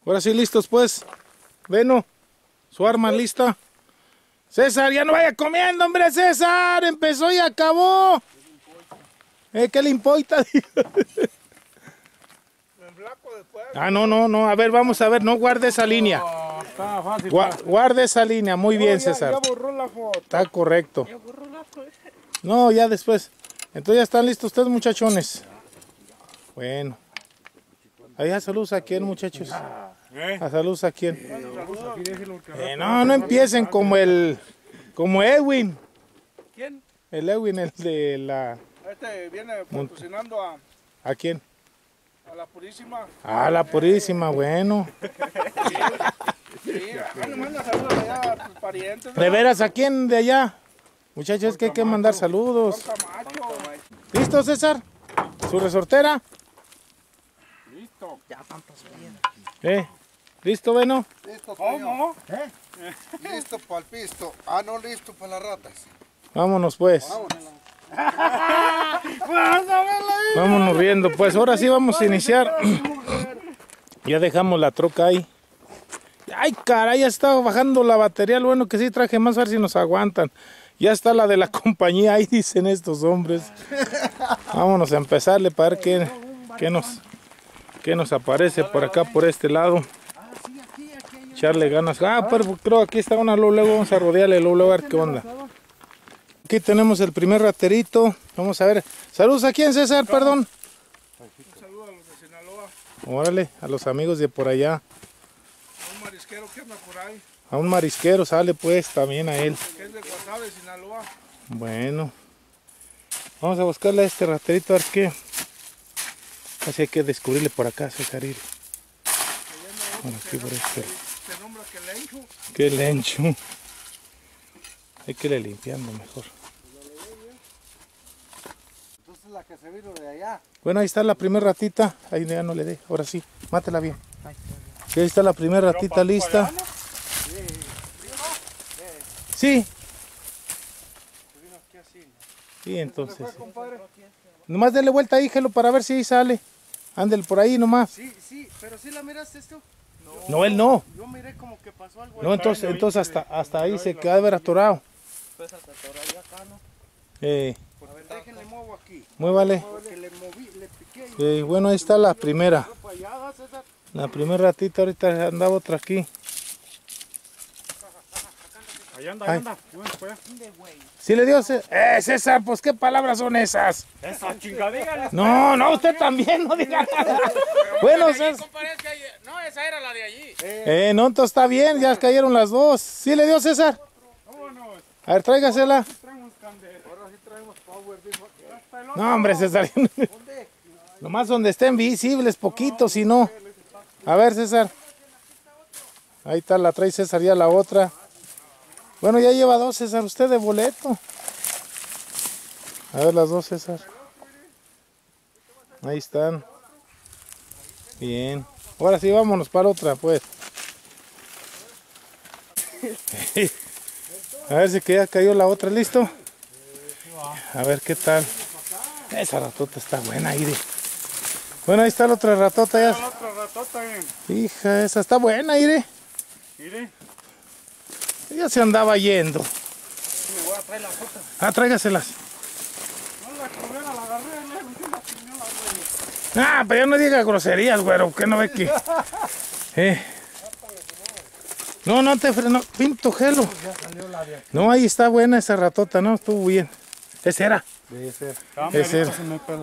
Ahora sí, listos pues. Veno, su arma lista. César, ya no vaya comiendo, hombre, César. Empezó y acabó. ¿Qué le importa? No. A ver, vamos a ver. No guarde esa línea. Está fácil. Guarde esa línea. Muy bien, César. Ya borró la foto. Está correcto. No, ya después. Entonces ya están listos ustedes, muchachones. Bueno. Allá saludos a quién, muchachos. A saludos a quién. No empiecen como Edwin. ¿Quién? El Edwin, el de la... Este viene patrocinando ¿A quién? a la Purísima. A la Purísima, bueno. Sí, me manda saludos allá a tus parientes. ¿De veras a quién de allá? Muchachos, es que hay que mandar saludos. ¿Listo, César? ¿Su resortera? Listo. Ya tantos ¿Listo, Beno? Listo, ¿Cómo? listo para el pisto. No listo para las ratas. Vámonos, pues. Vámonos. Vámonos riendo, pues. Ahora sí vamos a iniciar. Ya dejamos la troca ahí. Ay, caray, ya está bajando la batería. Lo bueno que sí traje más, a ver si nos aguantan. Ya está la de la compañía, ahí dicen estos hombres. Vámonos a empezarle para ver qué nos aparece por acá, por este lado. Echarle ganas. Pero creo que aquí está una, luego vamos a rodearle, luego a ver qué onda. Aquí tenemos el primer raterito. Vamos a ver. Saludos a quién, César, perdón. Un saludo a los de Sinaloa. Órale, a los amigos de por allá. A un marisquero que anda por ahí. A un marisquero sale pues también a él. Que es de Guasave, Sinaloa. Bueno. Vamos a buscarle a este raterito a ver qué. Así hay que descubrirle por acá, César. Bueno, aquí por este. Se nombra Quelencho. Qué lencho. Hay que irle limpiando mejor. Entonces la que se vino de allá. Bueno, ahí está la primera ratita. Ahí ya no le dé. Ahora sí, mátela bien. Sí, ahí está la primera ratita lista. Sí. Sí, entonces. Nomás dele vuelta ahí, Gelo, para ver si ahí sale. Ándele por ahí nomás. Sí, pero sí la miraste esto. No, él no. Yo miré como que pasó algo. No, entonces hasta ahí se queda de haber atorado. Pues hasta por ahí acá, ¿no? A ver, déjenle muevo aquí. Muévale. Porque le moví, le piqué. Bueno, ahí está la primera. Para allá, César. La primera ratita, ahorita andaba otra aquí. Allá anda, Ay. anda. ¿Sí le dio César? Pues ¿qué palabras son esas? Esa chingadera. No, usted también, no diga nada. Bueno, César. No, esa era la de allí. No, entonces está bien, ya cayeron las dos. ¿Sí le dio César? A ver, tráigasela. Ahora sí traemos power, dijo. No, hombre, César. Nomás donde estén visibles, poquitos, si no. A ver, César. Ahí está, la trae César, ya la otra. Bueno, ya lleva dos, César, usted de boleto. A ver las dos, César. Ahí están. Bien. Ahora sí, vámonos para otra, pues. A ver si que ya cayó la otra, ¿listo? A ver qué tal. Esa ratota está buena, Iri. Bueno, ahí está la otra ratota ya. La otra ratota, Hija, esa está buena, Iri. Mire. Ya se andaba yendo. Me voy a traer la foto. Tráigaselas. No la cubera, la agarré, le metí la piñola, güey. Pero ya no diga groserías, güero, que no ve que... No te frenó, pinto Gelo. No, ahí está buena esa ratota, no, estuvo bien. Esa era. Esa era.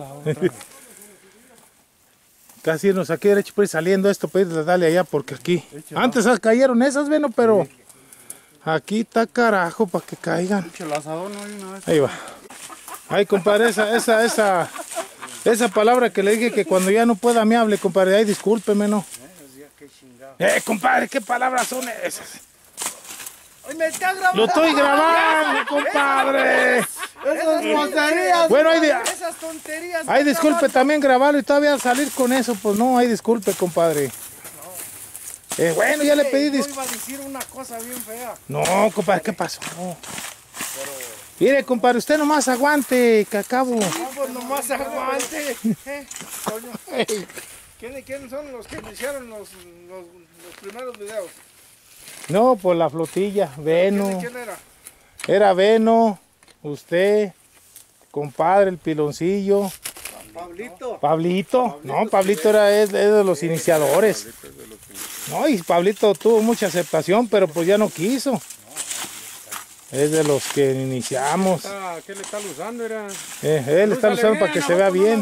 Casi nos aquí derecho pues saliendo esto, pues dale allá porque aquí. Antes cayeron esas, bueno, pero aquí está carajo para que caigan. Ahí va. Ay, compadre, esa palabra que le dije que cuando ya no pueda me hable, compadre. Ay, discúlpeme, ¿no? Compadre, ¿qué palabras son esas? ¡Ay, me está grabando! ¡Lo estoy grabando, compadre! Esas tonterías. Bueno, Esas tonterías. ay, disculpe también grabarlo y todavía salir con eso, pues no, ay, disculpe, compadre. Bueno, ya le pedí Yo iba a decir una cosa bien fea. No, compadre, ¿qué pasó? Mire, compadre, usted nomás aguante, que acabo. No, pues nomás aguante. ¿Quiénes son los que iniciaron los primeros videos? No, pues la flotilla, Veno. ¿Quién era? Era Veno, usted, compadre, el Piloncillo. Pablito. No, Pablito es de los iniciadores. No, y Pablito tuvo mucha aceptación, pero pues ya no quiso. Es de los que iniciamos. ¿Qué le están usando? Él está usando para que se vea bien.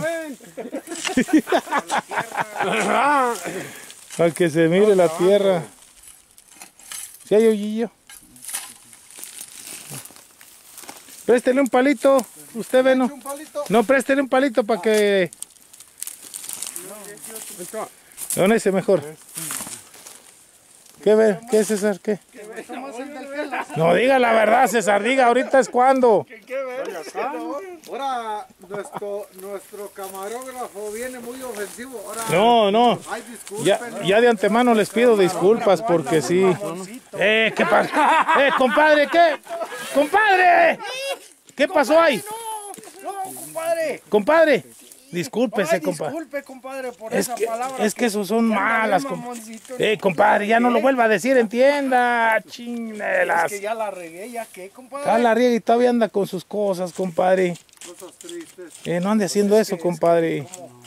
Para que se mire la tierra. ¿Sí hay hoyillo? Préstele un palito, usted ve, ¿no? No, préstele un palito para que... ¿Dónde ese mejor? ¿Qué ve? ¿Qué es, César? ¿Qué? No, diga la verdad, César, diga, ahorita es cuando. Ahora nuestro camarógrafo viene muy ofensivo. Ahora, No. ay, disculpen. Ya de antemano les pido disculpas porque sí. ¿Qué pasó? Compadre, ¿qué? ¡Compadre! ¿Qué pasó ahí? No, compadre. Compadre, discúlpese, compadre. Disculpe, compadre, por esa palabra. Es que esos son malas, compadre. Compadre, ya no lo vuelva a decir, entienda. Chinelas. Es que ya la regué, ¿ya qué, compadre? Ya la riega y todavía anda con sus cosas, compadre. Cosas tristes. No ande haciendo eso, compadre.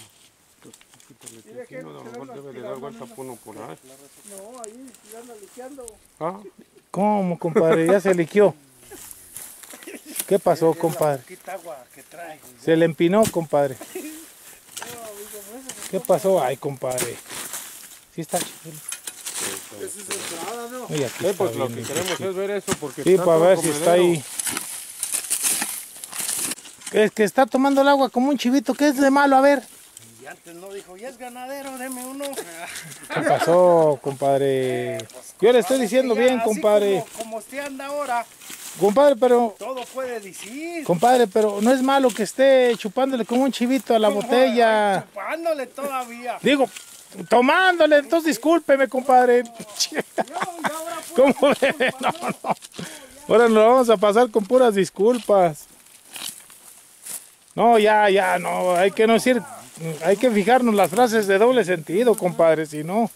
No, ahí ya anda liqueando. ¿Cómo, compadre? Ya se liqueó. ¿Qué pasó, compadre? Poquita agua que traigo. Se le empinó, compadre. ¿Qué pasó? Ay, compadre. Sí está chido. Esa es entrada, ¿no? Uy, aquí está Pues lo bien, que queremos es ver eso porque sí, para ver si está ahí. Es que está tomando el agua como un chivito. ¿Qué es de malo? A ver. Y antes no dijo, ya es ganadero, deme uno. ¿Qué pasó, compadre? Yo le estoy diciendo bien, Así compadre. Como usted anda ahora, Compadre, pero... todo puede decir. Compadre, pero no es malo que esté chupándole como un chivito a la botella. Chupándole todavía. Digo, tomándole, entonces discúlpeme, compadre. ¿Cómo ve? No. Ahora nos vamos a pasar con puras disculpas. No, ya, no, hay que no decir, hay que fijarnos las frases de doble sentido, compadre, si no.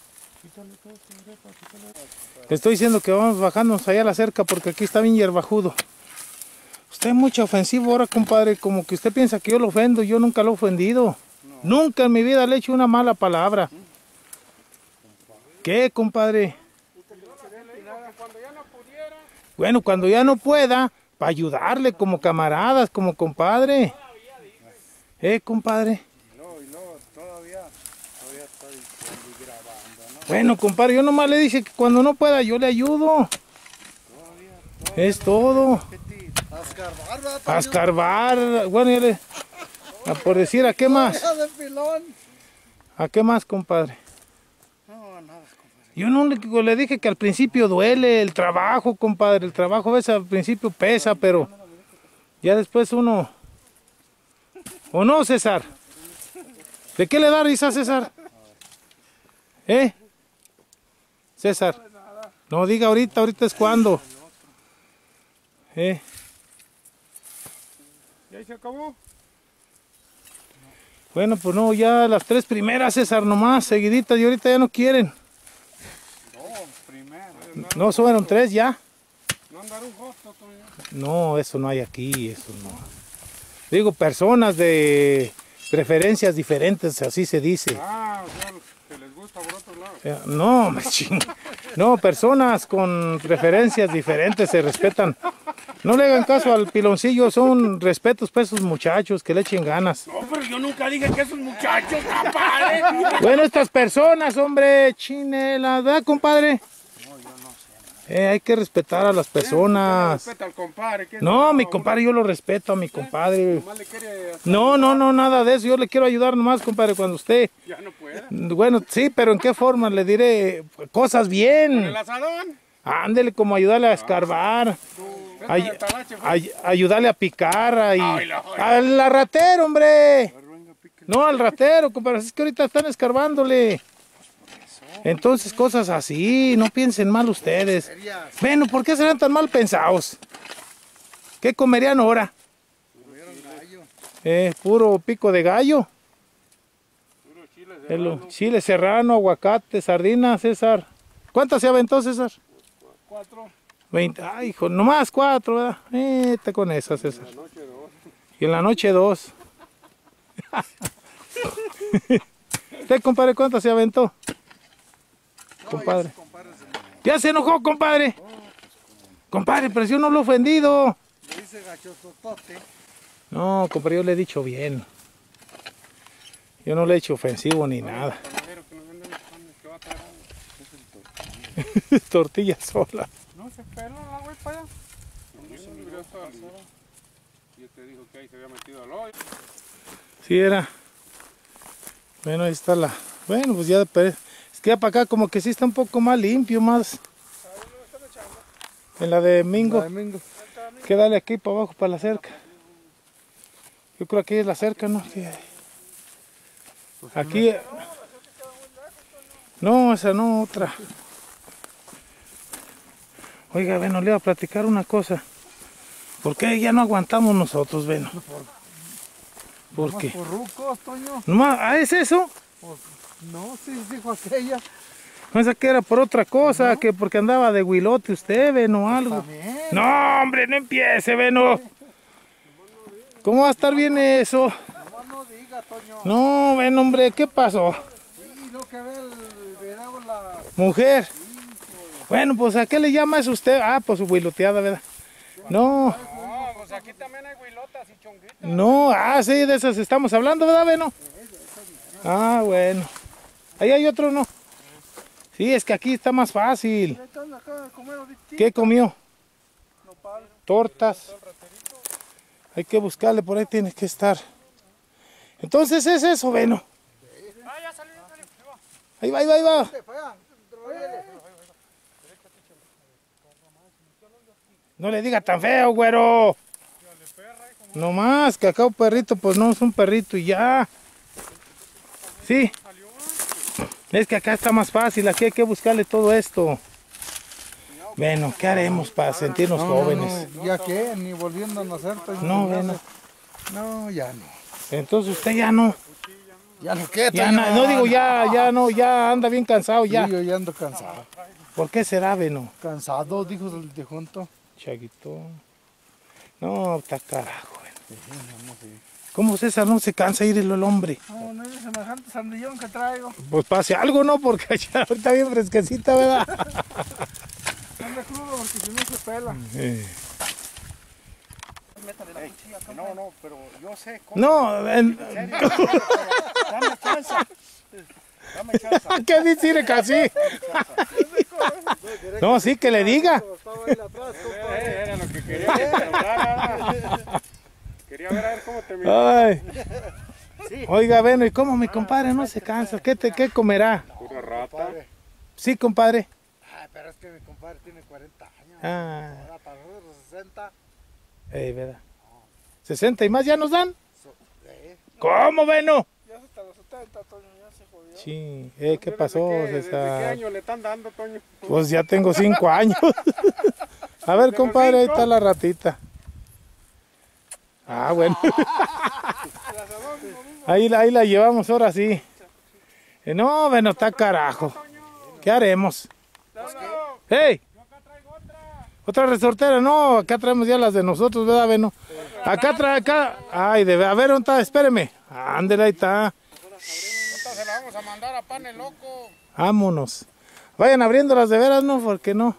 Le estoy diciendo que vamos bajándonos allá a la cerca porque aquí está bien hierbajudo. Usted es mucho ofensivo ahora, compadre, como que usted piensa que yo lo ofendo, yo nunca lo he ofendido. Nunca en mi vida le he hecho una mala palabra. ¿Qué, compadre? Bueno, cuando ya no pueda, para ayudarle como camaradas, como compadre. Compadre. Todavía está diciendo y grabando, ¿no? Bueno, compadre, yo nomás le dije que cuando no pueda yo le ayudo. Es todo. A escarbar, ¿verdad? A escarbar. Bueno, ya le... por decir, ¿a qué más? De pilón. ¿A qué más, compadre? No, nada, compadre. Yo no le dije que al principio duele el trabajo, compadre. El trabajo a veces al principio pesa, pero ya después uno... ¿O no, César? ¿De qué le da risa, César? César. No diga ahorita es cuando. ¿Ya se acabó? Bueno, pues no, ya las tres primeras, César, nomás, seguiditas, y ahorita ya no quieren. No, fueron tres ya. ¿No andaron justo todavía? No, eso no hay aquí, eso no. Digo, personas de preferencias diferentes, así se dice. O sea, que les gusta por otro lado. No, no, personas con preferencias diferentes se respetan. No le hagan caso al Piloncillo, son respetos para esos muchachos, que le echen ganas. No, pero yo nunca dije que esos muchachos, compadre. Bueno, estas personas, hombre, chinelas, ¿verdad, compadre? Hay que respetar a las personas. Respeta al compadre. No, mi compadre, yo lo respeto a mi compadre. Nomás le quiere hacer- No, nada de eso. Yo le quiero ayudar nomás, compadre, cuando usted... Ya no puede. Bueno, sí, pero ¿en qué forma? Le diré cosas bien. ¿El asadón? Ándele, como ayudarle a escarbar. Ayudarle a picar. Al ratero, hombre. No, al ratero, compadre. Es que ahorita están escarbándole. Entonces, cosas así. No piensen mal ustedes. Bueno, ¿por qué serán tan mal pensados? ¿Qué comerían ahora? Puro pico de gallo. Puro chile Chile serrano, aguacate, sardinas, César. ¿Cuántas se aventó, César? 4. 20. Ay, hijo, nomás 4, ¿verdad? Está con esas, César. Y en la noche 2. ¿Usted, compadre, cuántas se aventó? Compadre. Ya se enojó, compadre. Compadre, pero si yo no lo he ofendido. Le dice gachototote. No, compadre, yo le he dicho bien. Yo no le he hecho ofensivo ni nada. Tortilla sola. No se peló la güey para allá. Yo te dijo que ahí se había metido al hoyo. Sí era. Bueno, ahí está la... Bueno, pues ya... Es que ya para acá como que sí está un poco más limpio, más... En la de Mingo. Que dale aquí para abajo, para la cerca. Yo creo que aquí es la cerca, ¿no? Sí. Aquí... No, esa no, otra. Oiga, bueno, le voy a platicar una cosa. ¿Por qué ya no aguantamos nosotros, Beno? ¿Por qué? Por rucos, Toño. ¿Es eso? No, sí, dijo aquella. Pensé que era por otra cosa, que porque andaba de huilote usted, Beno, o algo. También. No, hombre, no empiece, Beno. ¿Cómo va a estar bien eso? No diga, Toño. No, Beno, hombre, ¿qué pasó? Sí, lo que ve el video, la... Mujer. Bueno, pues ¿a qué le llama eso usted? Ah, pues su huiloteada, ¿verdad? No. No, pues aquí también hay huilotas y chonguitas. No, sí, de esas estamos hablando, ¿verdad, Beno? Ah, bueno. Ahí hay otro, ¿no? Sí, es que aquí está más fácil. ¿Qué comió? Tortas. Hay que buscarle, por ahí tiene que estar. Entonces es eso, Beno. Ahí va, ahí va, ahí va. No le diga tan feo, güero. No más, que acá un perrito, pues no es un perrito y ya. Sí. Es que acá está más fácil, aquí hay que buscarle todo esto. Bueno, ¿qué haremos para sentirnos jóvenes? No, ¿ya qué? Ni volviendo a nacer, Toño. No, bueno. No, ya no. Entonces usted ya no. Ya no, ¿qué, Ya Toño? no digo ya no, ya anda bien cansado ya. Sí, yo ya ando cansado. ¿Por qué será, Beno? Cansado, dijo el de junto. Chaguito. No, está carajo, Beno. ¿Cómo César no se cansa ir el hombre? No, no es semejante sandillón que traigo. Pues pase algo, ¿no? Porque ya ahorita bien fresquecita, ¿verdad? Anda crudo porque si no se pela. No, pero yo sé cómo. No, Dame chance. Dame chance. ¿qué dice casi? No, sí, que le diga. Era lo que quería que te hablara. Quería ver a ver cómo te miró. Ay. Oiga, bueno, ¿y cómo mi compadre no se cansa? ¿Qué comerá? Pura rata. Sí, compadre. Ay, pero es que mi compadre tiene 40 años. Ah, Ahora para los 60. ¿verdad? 60 y más ya nos dan. ¿Cómo, Beno? Ya hasta los 70, Toño, ya se jodió. Sí, ¿qué pasó, ¿Desde qué César? año le están dando, Toño? Pues ya tengo 5 años. A ver, compadre, ahí está la ratita. Ah, bueno. Ahí la llevamos ahora sí. No, bueno, está carajo. ¿Qué haremos? ¡Hey! Otra resortera, no, acá traemos ya las de nosotros, ¿verdad, Beno? Acá. Ay, a ver, ¿dónde está? Espéreme. Ándale, ahí está. Se la vamos a mandar a Pan el Loco. Vámonos. Vayan abriéndolas de veras, ¿no? Porque no.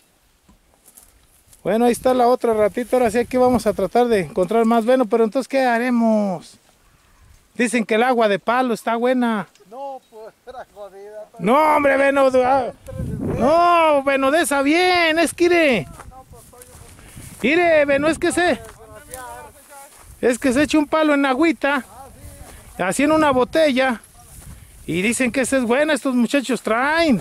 Bueno, ahí está la otra ratita. Ahora sí aquí vamos a tratar de encontrar más Beno. Pero entonces, ¿qué haremos? Dicen que el agua de palo está buena. No, pues era jodida. No, hombre, Beno. No, Beno, de esa bien. Es que Mire, Beno, es que se echa un palo en agüita. Así en una botella. Y dicen que esa es buena. Estos muchachos traen.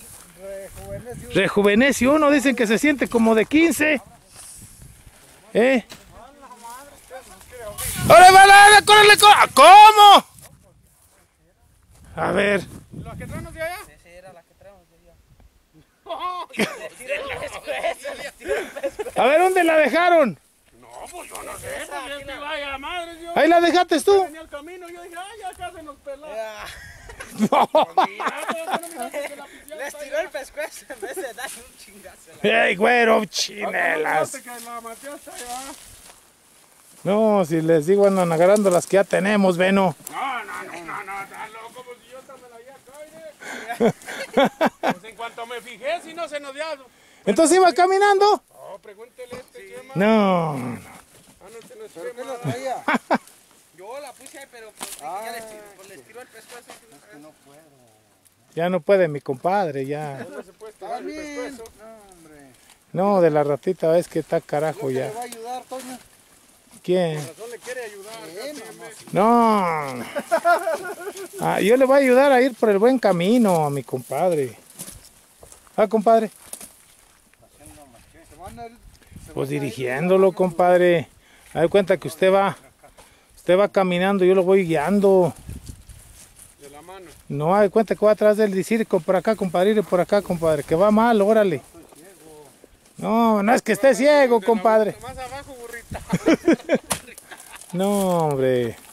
Rejuvenece uno, dicen que se siente como de 15. ¡Órale, vale! ¡Córrele! ¿Cómo? A ver. ¿La que traemos de allá? Sí, era la que traemos de allá. A ver, ¿dónde la dejaron? No, pues yo no sé. Pues es que vaya madre, yo Ahí la dejaste tú. venía al camino, yo dije, ay, acá se nos peló. Les tiró el pescuezo en vez de darle un chingazo. ¡Ey, güero, chinelas! Que la mateaste allá. No, si les digo, andan agarrando las que ya tenemos, Veno. No, está loco, pues si yo también la había acá, Pues en cuanto me fijé, si no se nos dio. Entonces iba caminando. No, pregúntele este quema. No. Anoche no es ¿Pero qué quema. la traía? Yo la puse ahí, pero pues, ya les tiró el pescuezo. Ya no puede mi compadre, ya. No se puede tirar el También. pescuezo. No, hombre. No, de la ratita ves que está carajo ¿Le ya. va a ayudar, Toño? ¿Quién? Razón le quiere ayudar. No. Ah, yo le voy a ayudar a ir por el buen camino a mi compadre. Ah, compadre. Se van a ir- Pues dirigiéndolo, compadre. Haz cuenta que usted va caminando, yo lo voy guiando. De la mano. No, haz cuenta que va atrás del decir por acá, compadre, ir por acá, compadre, que va mal, órale. No, no es que esté ciego, compadre. Más abajo, burrita. No, hombre.